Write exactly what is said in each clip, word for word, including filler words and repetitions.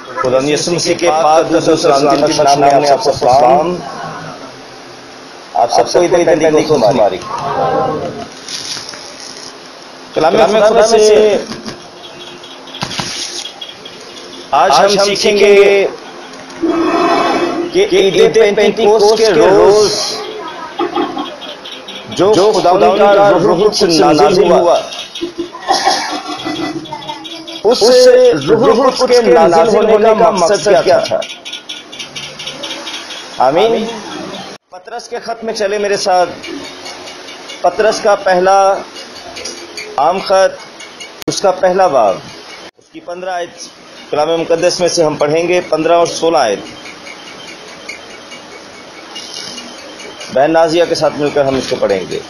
خدا یسوع مسیح کے پاک سلام کے نام میں آپ کو سلام. آپ سب کو عید پینتیکوست مبارک. کلام خدا میں سے آج ہم سیکھیں گے کہ عید پینتیکوست کے روز جو خدا کا روح القدس نازل ہوا، اس روح القدس کے نازل ہونے کا مقصد کیا تھا؟ آمین. پطرس کے خط میں چلے میرے ساتھ. پطرس کا پہلا عام خط، اس کا پہلا باب، اس کی پندرہ آیت کلام مقدس میں سے ہم پڑھیں گے. پندرہ اور سولہ آیت بہن نازیہ کے ساتھ مل کر ہم اس کو پڑھیں گے.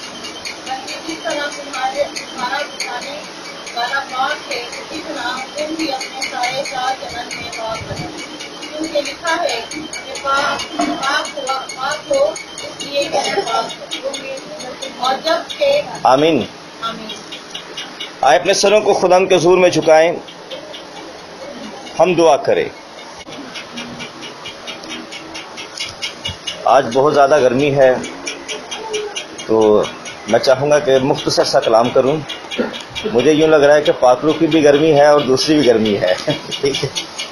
آمین. آئے اپنے سروں کو خدا کے حضور میں جھکائیں، ہم دعا کریں. آج بہت زیادہ گرمی ہے تو میں چاہوں گا کہ مختصر سا کلام کروں. مجھے یوں لگ رہا ہے کہ پاکرو کی بھی گرمی ہے اور دوسری بھی گرمی ہے. ٹھیک ہے.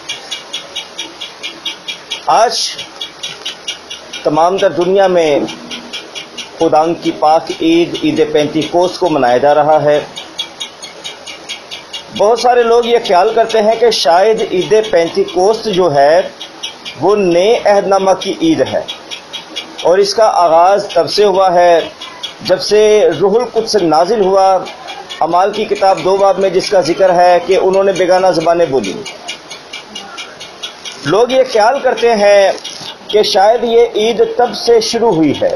آج تمام تر دنیا میں خدا کی پاک عید عید پینتیکوست کو منایا جا رہا ہے. بہت سارے لوگ یہ خیال کرتے ہیں کہ شاید عید پینتیکوست جو ہے وہ نئے عہد نامہ کی عید ہے، اور اس کا آغاز تب سے ہوا ہے جب سے روح القدس نازل ہوا. اعمال کی کتاب دو باب میں جس کا ذکر ہے کہ انہوں نے بیگانہ زبانیں بولی. لوگ یہ خیال کرتے ہیں کہ شاید یہ عید تب سے شروع ہوئی ہے،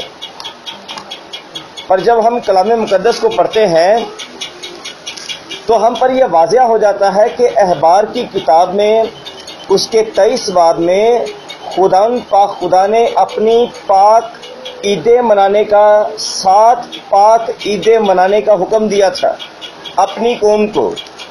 پر جب ہم کلام مقدس کو پڑھتے ہیں تو ہم پر یہ واضح ہو جاتا ہے کہ احبار کی کتاب میں اس کے تیئیس باب میں خدا پاک خدا نے اپنی پاک عیدیں منانے کا سات پاک عیدیں منانے کا حکم دیا تھا اپنی قوم کو،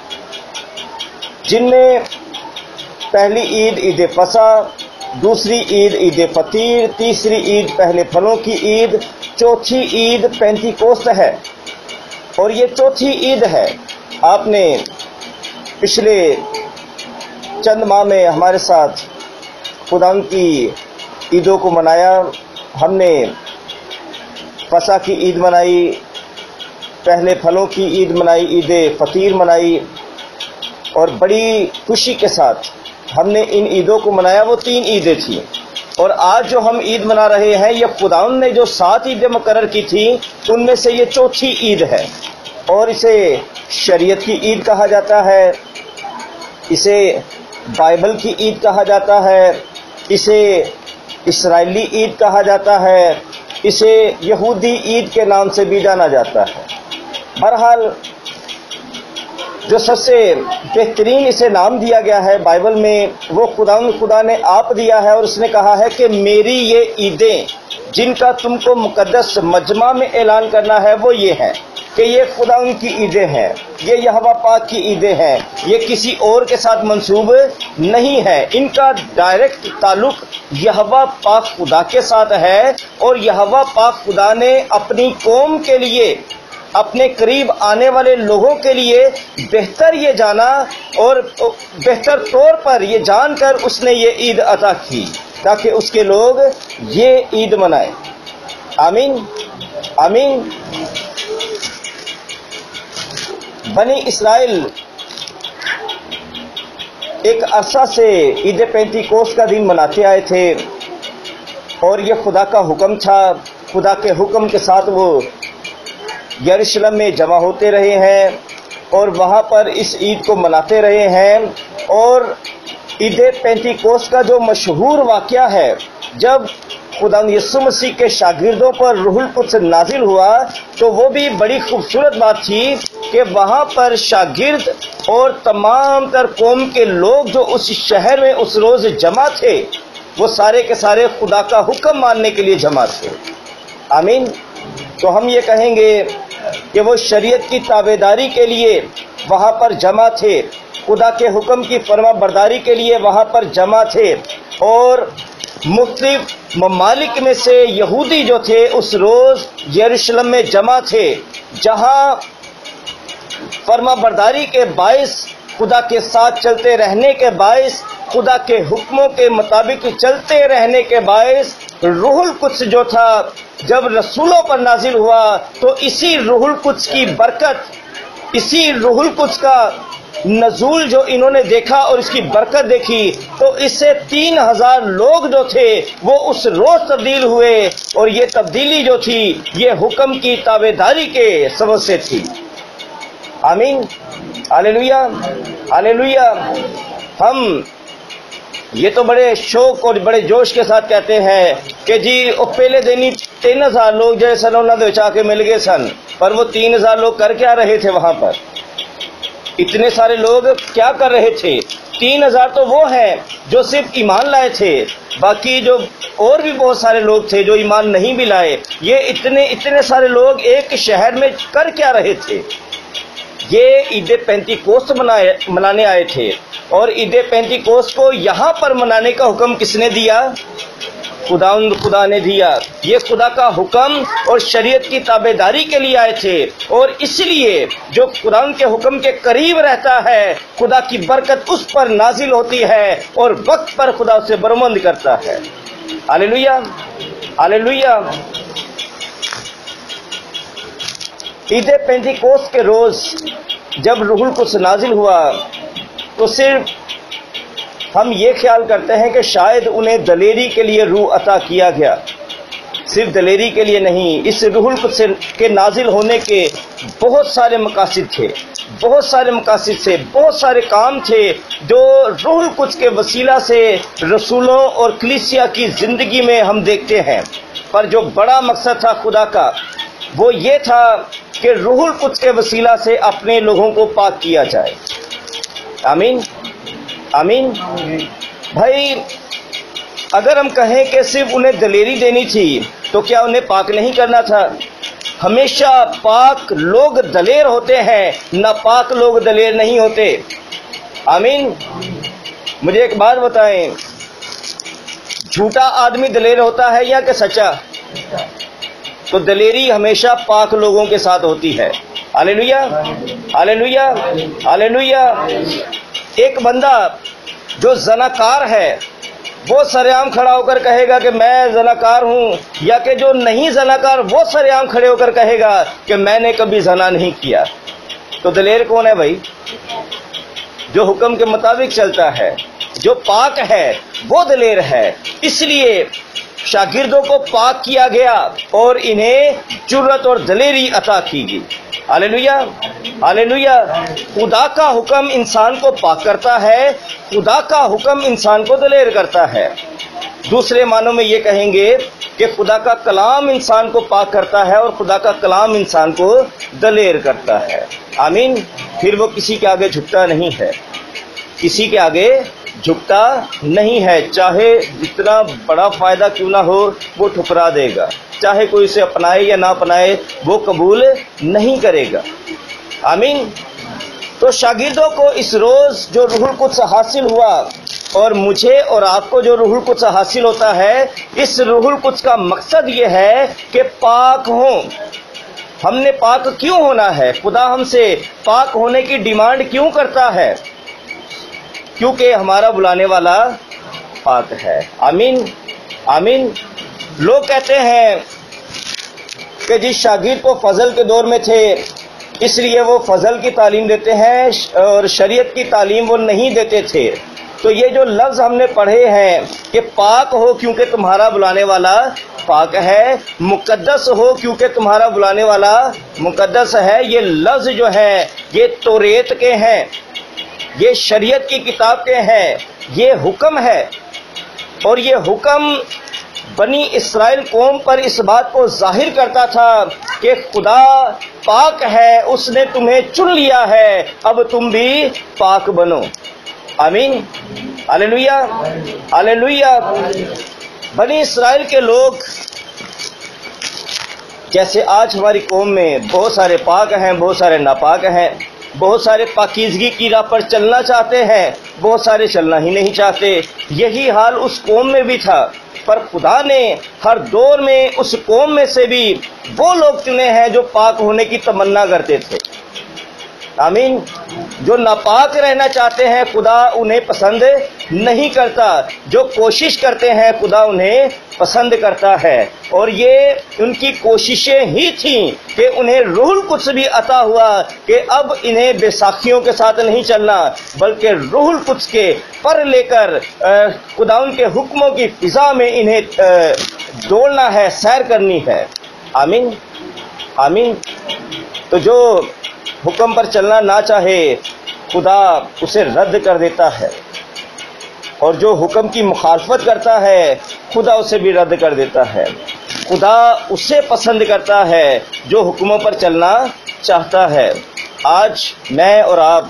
جن میں پہلی عید عید فصح، دوسری عید عید فطیر، تیسری عید پہلے پھلوں کی عید، چوتھی عید پینتیکوست ہے. اور یہ چوتھی عید ہے. آپ نے پچھلے چند ماہ میں ہمارے ساتھ خدا کی عیدوں کو منایا. ہم نے فصح کی عید منائی، پہلے پھلوں کی عید منائی، عید فطیر منائی، اور بڑی خوشی کے ساتھ ہم نے ان عیدوں کو منایا. وہ تین عیدیں تھیں، اور آج جو ہم عید منا رہے ہیں یہ خدا نے جو سات عیدیں مقرر کی تھیں ان میں سے یہ چوتھی عید ہے. اور اسے شریعت کی عید کہا جاتا ہے، اسے بائبل کی عید کہا جاتا ہے، اسے اسرائیلی عید کہا جاتا ہے، اسے یہودی عید کے نام سے بھی جانا جاتا ہے. بہرحال جو سب سے بہترین اسے نام دیا گیا ہے بائبل میں وہ خدا خدا نے آپ دیا ہے، اور اس نے کہا ہے کہ میری یہ عیدیں جن کا تم کو مقدس مجمع میں اعلان کرنا ہے وہ یہ ہیں کہ یہ خدا ان کی عیدیں ہیں، یہ یہوہ پاک کی عیدیں ہیں، یہ کسی اور کے ساتھ منسوب نہیں ہے. ان کا ڈائریکٹ تعلق یہوہ پاک خدا کے ساتھ ہے، اور یہوہ پاک خدا نے اپنی قوم کے لیے، اپنے قریب آنے والے لوگوں کے لیے بہتر یہ جانا اور بہتر طور پر یہ جان کر اس نے یہ عید عطا کی تاکہ اس کے لوگ یہ عید منائیں. آمین آمین. بنی اسرائیل ایک عرصہ سے عید پینتیکوست کا دن مناتے آئے تھے، اور یہ خدا کا حکم تھا. خدا کے حکم کے ساتھ وہ یروشلم میں جمع ہوتے رہے ہیں اور وہاں پر اس عید کو مناتے رہے ہیں. اور عید پینتیکوست کا جو مشہور واقعہ ہے، جب خدا یسوع مسیح کے شاگردوں پر روح القدس نازل ہوا تو وہ بھی بڑی خوبصورت بات تھی کہ وہاں پر شاگرد اور تمام تر قوم کے لوگ جو اس شہر میں اس روز جمع تھے وہ سارے کے سارے خدا کا حکم ماننے کے لیے جمع تھے. آمین. تو ہم یہ کہیں گے کہ وہ شریعت کی تابعداری کے لیے وہاں پر جمع تھے، خدا کے حکم کی فرما برداری کے لیے وہاں پر جمع تھے، اور مختلف ممالک میں سے یہودی جو تھے اس روز یروشلم میں جمع تھے، جہاں فرما برداری کے باعث، خدا کے ساتھ چلتے رہنے کے باعث، خدا کے حکموں کے مطابق چلتے رہنے کے باعث روح القدس جو تھا جب رسولوں پر نازل ہوا، تو اسی روح القدس کی برکت، اسی روح القدس کا نزول جو انہوں نے دیکھا اور اس کی برکت دیکھی، تو اس سے تین ہزار لوگ جو تھے وہ اس روز تبدیل ہوئے، اور یہ تبدیلی جو تھی یہ حکم کی تابعداری کے سبب سے تھی۔ آمین، ہاللیلویہ، ہاللیلویہ۔ ہم یہ تو بڑے شوق اور بڑے جوش کے ساتھ کہتے ہیں کہ جی وہ پہلے دن ہی تین ہزار لوگ جو سن انہوں نے بچا کے مل گئے سن، پر وہ تین ہزار لوگ کر کیا رہے تھے وہاں پر؟ اتنے سارے لوگ کیا کر رہے تھے؟ تین ہزار تو وہ ہیں جو صرف ایمان لائے تھے، باقی جو اور بھی بہت سارے لوگ تھے جو ایمان نہیں بھی لائے۔ یہ اتنے اتنے سارے لوگ ایک شہر میں کر کیا رہے تھے؟ یہ عید پینتیکوست منانے آئے تھے، اور عید پینتیکوست کو یہاں پر منانے کا حکم کس نے دیا؟ خداوند خدا نے دیا۔ یہ خدا کا حکم اور شریعت کی تابعداری کے لیے آئے تھے، اور اس لیے جو خداوند کے حکم کے قریب رہتا ہے خدا کی برکت اس پر نازل ہوتی ہے، اور وقت پر خدا اسے برمند کرتا ہے۔ ہاللیلویہ، ہاللیلویہ۔ عید پینتیکوست کے روز جب روح القدس نازل ہوا تو صرف ہم یہ خیال کرتے ہیں کہ شاید انہیں دلیری کے لیے روح عطا کیا گیا، صرف دلیری کے لیے نہیں، اس روح القدس کے نازل ہونے کے بہت سارے مقاصد تھے، بہت سارے مقاصد تھے، بہت سارے کام تھے جو روح القدس کے وسیلہ سے رسولوں اور کلیسیا کی زندگی میں ہم دیکھتے ہیں، پر جو بڑا مقصد تھا خدا کا وہ یہ تھا کہ روح القدس کے وسیلہ سے اپنے لوگوں کو پاک کیا جائے۔ آمین، آمین۔ بھائی اگر ہم کہیں کہ صرف انہیں دلیری دینی تھی تو کیا انہیں پاک نہیں کرنا تھا؟ ہمیشہ پاک لوگ دلیر ہوتے ہیں، ناپاک لوگ دلیر نہیں ہوتے۔ آمین۔ مجھے ایک بات بتائیں، جھوٹا آدمی دلیر ہوتا ہے یا کہ سچا؟ تو دلیری ہمیشہ پاک لوگوں کے ساتھ ہوتی ہے۔ ہاللیلویہ، ہاللیلویہ، ہاللیلویہ۔ ایک بندہ جو زناکار ہے وہ سرعام کھڑا ہو کر کہے گا کہ میں زناکار ہوں، یا کہ جو نہیں زناکار وہ سرعام کھڑے ہو کر کہے گا کہ میں نے کبھی زنا نہیں کیا۔ تو دلیر کون ہے بھائی؟ جو حکم کے مطابق چلتا ہے، جو پاک ہے وہ دلیر ہے۔ اس لیے شاگردوں کو پاک کیا گیا اور انہیں جرأت اور دلیری عطا کی گئی۔ ہاللیلویہ، ہاللیلویہ۔ خدا کا حکم انسان کو پاک کرتا ہے، خدا کا حکم انسان کو دلیر کرتا ہے۔ دوسرے معنوں میں یہ کہیں گے کہ خدا کا کلام انسان کو پاک کرتا ہے اور خدا کا کلام انسان کو دلیر کرتا ہے۔ آمین۔ پھر وہ کسی کے آگے جھکتا نہیں ہے، کسی کے آگے جھکتا نہیں ہے، چاہے جتنا بڑا فائدہ کیوں نہ ہو وہ ٹھکرا دے گا، چاہے کوئی اسے اپنائے یا نہ اپنائے وہ قبول نہیں کرے گا۔ آمین۔ تو شاگردوں کو اس روز جو روح القدس حاصل ہوا، اور مجھے اور آپ کو جو روح القدس حاصل ہوتا ہے، اس روح القدس کا مقصد یہ ہے کہ پاک ہوں۔ ہم نے پاک کیوں ہونا ہے؟ خدا ہم سے پاک ہونے کی ڈیمانڈ کیوں کرتا ہے؟ کیونکہ ہمارا بلانے والا پاک ہے۔ آمین، آمین۔ لوگ کہتے ہیں کہ جس شاگرد کو فضل کے دور میں تھے اس لیے وہ فضل کی تعلیم دیتے ہیں اور شریعت کی تعلیم وہ نہیں دیتے تھے۔ تو یہ جو لفظ ہم نے پڑھے ہیں کہ پاک ہو کیونکہ تمہارا بلانے والا پاک ہے، مقدس ہو کیونکہ تمہارا بلانے والا مقدس ہے، یہ لفظ جو ہے یہ توریت کے ہیں، یہ شریعت کی کتاب کے ہیں، یہ حکم ہے، اور یہ حکم بنی اسرائیل قوم پر اس بات کو ظاہر کرتا تھا کہ خدا پاک ہے، اس نے تمہیں چن لیا ہے، اب تم بھی پاک بنو۔ آمین، ہاللیلویہ، ہاللیلویہ۔ بنی اسرائیل کے لوگ جیسے آج ہماری قوم میں بہت سارے پاک ہیں، بہت سارے ناپاک ہیں، بہت سارے پاکیزگی کی راہ پر چلنا چاہتے ہیں، بہت سارے چلنا ہی نہیں چاہتے۔ یہی حال اس قوم میں بھی تھا، پر خدا نے ہر دور میں اس قوم میں سے بھی وہ لوگ چنے ہیں جو پاک ہونے کی تمنا کرتے تھے۔ آمین۔ جو ناپاک رہنا چاہتے ہیں خدا انہیں پسند نہیں کرتا، جو کوشش کرتے ہیں خدا انہیں پسند کرتا ہے۔ اور یہ ان کی کوششیں ہی تھیں کہ انہیں روح القدس بھی عطا ہوا کہ اب انہیں بیساکھیوں کے ساتھ نہیں چلنا، بلکہ روح القدس کے پر لے کر خدا ان کے حکموں کی فضا میں انہیں دوڑنا ہے، سیر کرنی ہے۔ آمین آمین۔ تو جو حکم پر چلنا نہ چاہے خدا اسے رد کر دیتا ہے، اور جو حکم کی مخالفت کرتا ہے خدا اسے بھی رد کر دیتا ہے۔ خدا اسے پسند کرتا ہے جو حکموں پر چلنا چاہتا ہے۔ آج میں اور آپ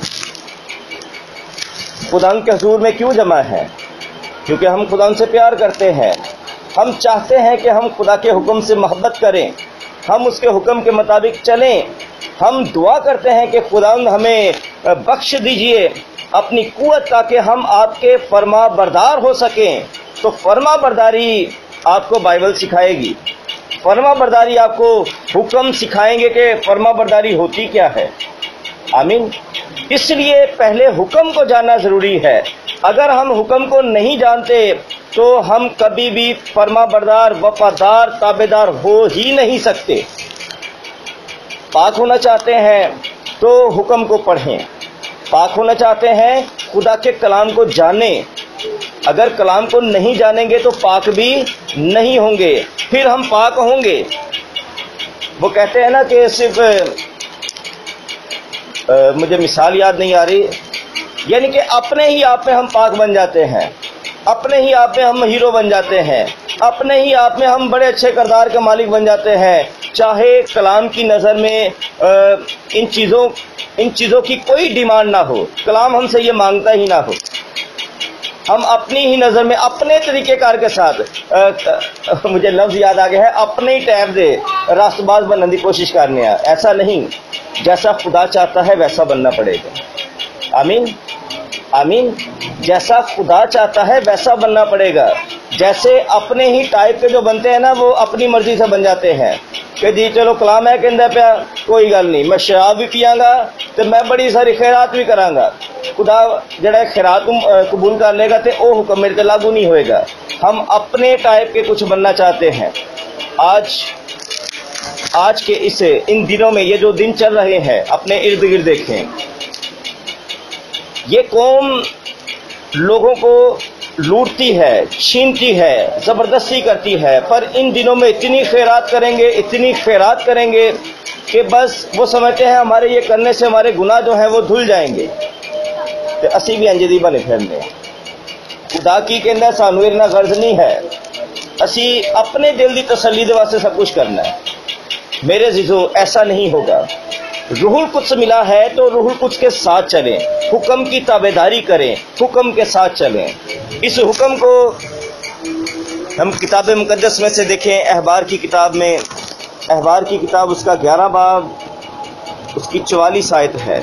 خدا کے حضور میں کیوں جمع ہیں؟ کیونکہ ہم خدا سے پیار کرتے ہیں، ہم چاہتے ہیں کہ ہم خدا کے حکم سے محبت کریں، ہم اس کے حکم کے مطابق چلیں۔ ہم دعا کرتے ہیں کہ خدا ہمیں بخش دیجئے اپنی قوت تاکہ ہم آپ کے فرما بردار ہو سکیں۔ تو فرما برداری آپ کو بائبل سکھائے گی، فرما برداری آپ کو حکم سکھائیں گے کہ فرما برداری ہوتی کیا ہے۔ آمین۔ اس لیے پہلے حکم کو جاننا ضروری ہے۔ اگر ہم حکم کو نہیں جانتے تو ہم کبھی بھی فرما بردار، وفادار، تابعدار ہو ہی نہیں سکتے۔ پاک ہونا چاہتے ہیں تو حکم کو پڑھیں، پاک ہونا چاہتے ہیں خدا کے کلام کو جانیں۔ اگر کلام کو نہیں جانیں گے تو پاک بھی نہیں ہوں گے، پھر ہم پاک ہوں گے۔ وہ کہتے ہیں نا کہ صرف مجھے مثال یاد نہیں آ رہی، یعنی کہ اپنے ہی آپ میں ہم پاک بن جاتے ہیں، اپنے ہی آپ میں ہم ہیرو بن جاتے ہیں، اپنے ہی آپ میں ہم بڑے اچھے کردار کے مالک بن جاتے ہیں، چاہے کلام کی نظر میں ان چیزوں ان چیزوں کی کوئی ڈیمانڈ نہ ہو، کلام ہم سے یہ مانگتا ہی نہ ہو، ہم اپنی ہی نظر میں اپنے طریقہ کار کے ساتھ مجھے لفظ یاد آ گیا ہے، اپنے ہی ٹیب دے راست باز بننے کی کوشش کرنے ہیں۔ ایسا نہیں، جیسا خدا چاہتا ہے ویسا بننا پڑے گا۔ آمین آمین۔ جیسا خدا چاہتا ہے ویسا بننا پڑے گا۔ جیسے اپنے ہی ٹائپ کے جو بنتے ہیں نا، وہ اپنی مرضی سے بن جاتے ہیں کہ جی چلو کلام ہے کہ پیا کوئی گل نہیں، میں شراب بھی پیاں گا تو میں بڑی ساری خیرات بھی کراں گا، خدا جڑا خیرات قبول کر لے گا تو وہ حکم میرے تے لاگو نہیں ہوئے گا۔ ہم اپنے ٹائپ کے کچھ بننا چاہتے ہیں۔ آج آج کے اس ان دنوں میں یہ جو دن چل رہے ہیں، اپنے ارد گرد دیکھیں، یہ قوم لوگوں کو لوٹتی ہے، چھینتی ہے، زبردستی کرتی ہے، پر ان دنوں میں اتنی خیرات کریں گے، اتنی خیرات کریں گے کہ بس وہ سمجھتے ہیں ہمارے یہ کرنے سے ہمارے گناہ جو ہیں وہ دھل جائیں گے، تو اسی بھی انجدی بنے پھرنے۔ خدا کی کہنا سانو اتنا غرض نہیں ہے، اسی اپنے دل دی تسلی دے واسطے سب کچھ کرنا ہے۔ میرے عزیزو ایسا نہیں ہوگا۔ روح القدس ملا ہے تو روح القدس کے ساتھ چلیں، حکم کی تابعداری کریں، حکم کے ساتھ چلیں۔ اس حکم کو ہم کتاب مقدس میں سے دیکھیں، احبار کی کتاب میں، احبار کی کتاب اس کا گیارہ باب اس کی چوالیس آیت ہے۔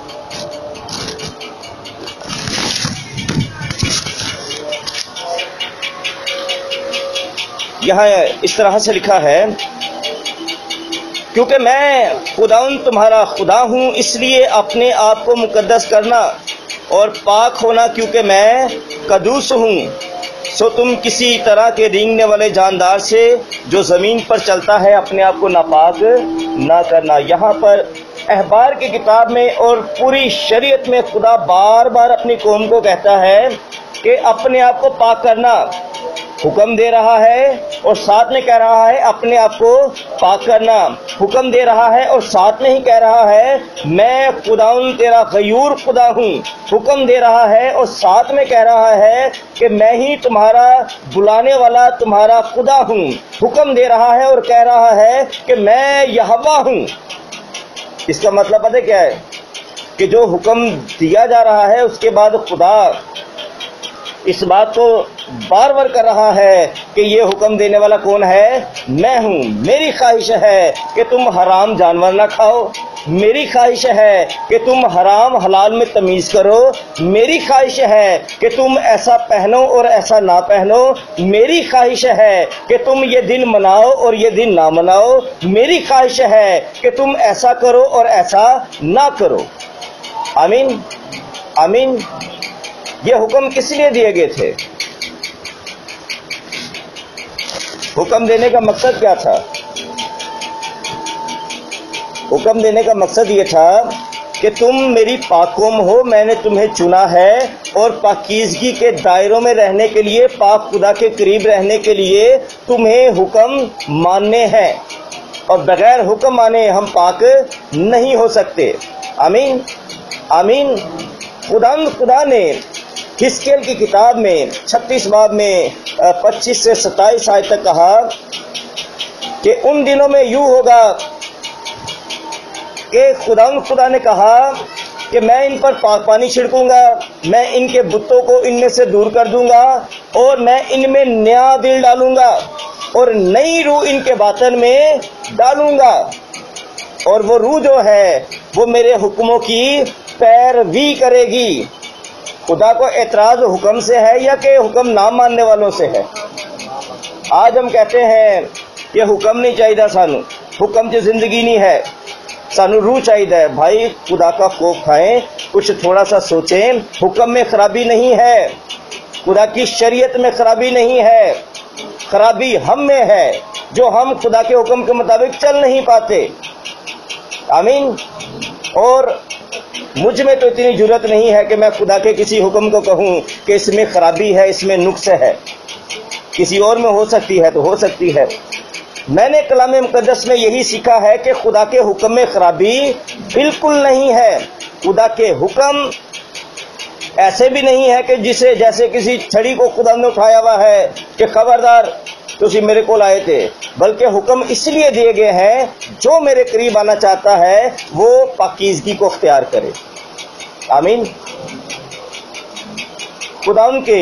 یہاں اس طرح سے لکھا ہے، کیونکہ میں خداوند تمہارا خدا ہوں، اس لیے اپنے آپ کو مقدس کرنا اور پاک ہونا، کیونکہ میں قدوس ہوں۔ سو تم کسی طرح کے رینگنے والے جاندار سے جو زمین پر چلتا ہے اپنے آپ کو ناپاک نہ کرنا۔ یہاں پر احبار کی کتاب میں اور پوری شریعت میں خدا بار بار اپنی قوم کو کہتا ہے کہ اپنے آپ کو پاک کرنا، حکم دے رہا ہے اور ساتھ میں کہہ رہا ہے اپنے آپ کو پاک کرنا، حکم دے رہا ہے اور ساتھ میں ہی کہہ رہا ہے میں خداوند تیرا غیور خدا ہوں، حکم دے رہا ہے اور ساتھ میں کہہ رہا ہے کہ میں ہی تمہارا بلانے والا تمہارا خدا ہوں، حکم دے رہا ہے اور کہہ رہا ہے کہ میں یہوہ ہوں۔ اس کا مطلب پتہ کیا ہے؟ کہ جو حکم دیا جا رہا ہے اس کے بعد خدا اس بات کو بار بار کر رہا ہے کہ یہ حکم دینے والا کون ہے؟ میں ہوں۔ میری خواہش ہے کہ تم حرام جانور نہ کھاؤ، میری خواہش ہے کہ تم حرام حلال میں تمیز کرو، میری خواہش ہے کہ تم ایسا پہنو اور ایسا نہ پہنو، میری خواہش ہے کہ تم یہ دن مناؤ اور یہ دن نہ مناؤ، میری خواہش ہے کہ تم ایسا کرو اور ایسا نہ کرو۔ آمین آمین۔ یہ حکم کس لیے دیے گئے تھے؟ حکم دینے کا مقصد کیا تھا؟ حکم دینے کا مقصد یہ تھا کہ تم میری پاک قوم ہو، میں نے تمہیں چنا ہے اور پاکیزگی کے دائروں میں رہنے کے لیے، پاک خدا کے قریب رہنے کے لیے تمہیں حکم ماننے ہیں، اور بغیر حکم مانے ہم پاک نہیں ہو سکتے۔ آمین آمین۔ خدا خدا نے حزقیل کی کتاب میں چھتیس باب میں پچیس سے ستائیس آیت تک کہا کہ ان دنوں میں یوں ہوگا کہ خدا خدا نے کہا کہ میں ان پر پاک پانی چھڑکوں گا، میں ان کے بتوں کو ان میں سے دور کر دوں گا، اور میں ان میں نیا دل ڈالوں گا اور نئی روح ان کے باطن میں ڈالوں گا، اور وہ روح جو ہے وہ میرے حکموں کی پیروی کرے گی۔ خدا کو اعتراض حکم سے ہے یا کہ حکم نہ ماننے والوں سے ہے؟ آج ہم کہتے ہیں کہ حکم نہیں چاہیے سانو، حکم جو زندگی نہیں ہے، سانو روح چاہیے۔ بھائی خدا کا خوف کھائیں، کچھ تھوڑا سا سوچیں، حکم میں خرابی نہیں ہے، خدا کی شریعت میں خرابی نہیں ہے، خرابی ہم میں ہے جو ہم خدا کے حکم کے مطابق چل نہیں پاتے۔ آمین۔ اور مجھ میں تو اتنی جرت نہیں ہے کہ میں خدا کے کسی حکم کو کہوں کہ اس میں خرابی ہے، اس میں نقص ہے، کسی اور میں ہو سکتی ہے تو ہو سکتی ہے۔ میں نے کلام مقدس میں یہی سیکھا ہے کہ خدا کے حکم میں خرابی بالکل نہیں ہے۔ خدا کے حکم ایسے بھی نہیں ہے کہ جسے جیسے کسی چھڑی کو خدا نے اٹھایا ہوا ہے کہ خبردار تسی میرے کو آئے تھے، بلکہ حکم اس لیے دیے گئے ہیں جو میرے قریب آنا چاہتا ہے وہ پاکیزگی کو اختیار کرے۔ آمین۔ خدا ان کے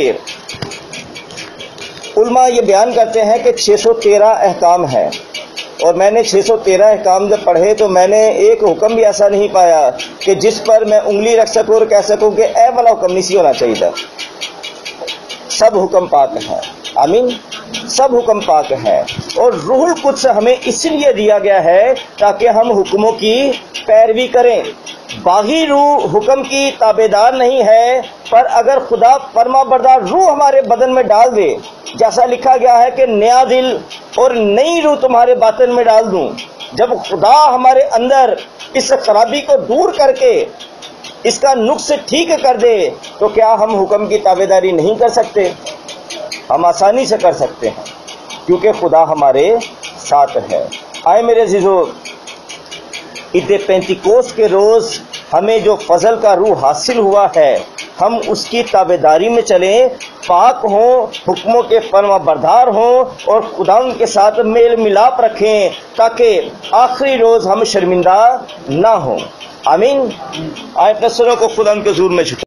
علماء یہ بیان کرتے ہیں کہ چھ سو تیرہ احکام ہیں، اور میں نے چھ سو تیرہ احکام جب پڑھے تو میں نے ایک حکم بھی ایسا نہیں پایا کہ جس پر میں انگلی رکھ سکوں اور کہہ سکوں کہ اے والا حکم نہیں سی ہونا چاہیے تھا۔ سب حکم پاک ہیں۔ آمین۔ سب حکم پاک ہے، اور روح القدس ہمیں اس لیے دیا گیا ہے تاکہ ہم حکموں کی پیروی کریں۔ باغی روح حکم کی تابعدار نہیں ہے، پر اگر خدا فرما بردار روح ہمارے بدن میں ڈال دے، جیسا لکھا گیا ہے کہ نیا دل اور نئی روح تمہارے باطن میں ڈال دوں، جب خدا ہمارے اندر اس خرابی کو دور کر کے اس کا نقص ٹھیک کر دے تو کیا ہم حکم کی تابعداری نہیں کر سکتے؟ ہم آسانی سے کر سکتے ہیں، کیونکہ خدا ہمارے ساتھ ہے۔ آئے میرے عزیزو، عید پینتیکوست کے روز ہمیں جو فضل کا روح حاصل ہوا ہے، ہم اس کی تابعداری میں چلیں، پاک ہوں، حکموں کے فرما بردار ہوں، اور خدا ان کے ساتھ میل ملاپ رکھیں تاکہ آخری روز ہم شرمندہ نہ ہوں۔ آمین۔ آئے اپنے سروں کو خدا ان کے حضور میں جھکائیں۔